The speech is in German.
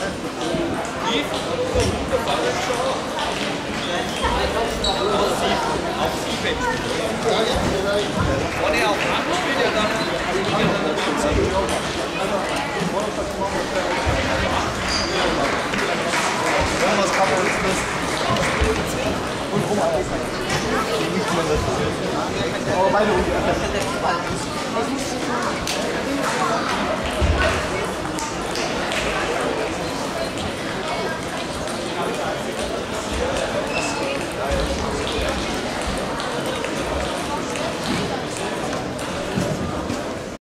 Tief, runterfallen schon. Auf 7. Wenn er auf 8 spielt, ja dann liegt er dann am 7. Was kann man jetzt und rum nicht mehr das. Aber meine